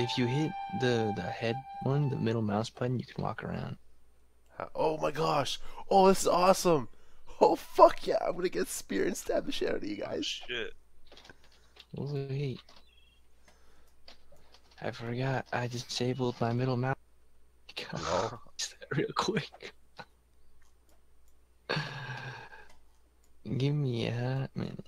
if you hit the head one, the middle mouse button, you can walk around. Oh my gosh! Oh, this is awesome! Oh fuck yeah! I'm gonna get spear and stab the shit out of you Oh, guys. shit. Oh, wait. I forgot. I disabled my middle mouse. No. Real quick. Give me a minute.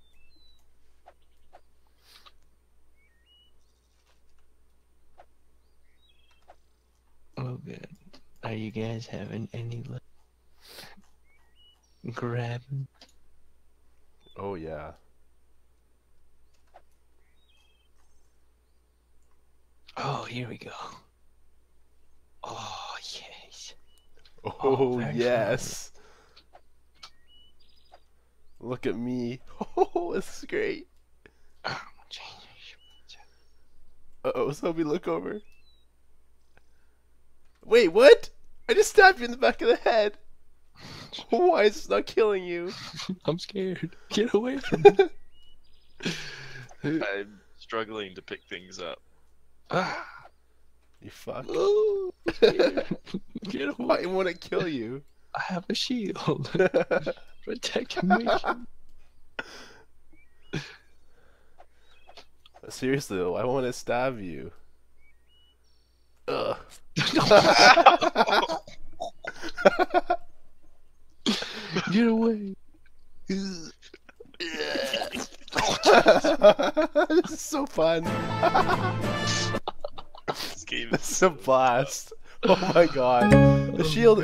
Oh, good. Are you guys having any luck grabbing? Oh yeah. Oh, here we go. Oh, yes. Oh very yes. Look at me. Oh, this is great. Uh-oh, Sophie, look over. Wait, what? I just stabbed you in the back of the head. Why is it not killing you? I'm scared. Get away from me. I'm struggling to pick things up. Ah, You fuck. oh, I'm scared. Get away. Why won't it kill you? I have a shield. Protecting me. Seriously though, why won't it stab you? Ugh. Get away. This is so fun. This game This is is a blast. Oh my god. The shield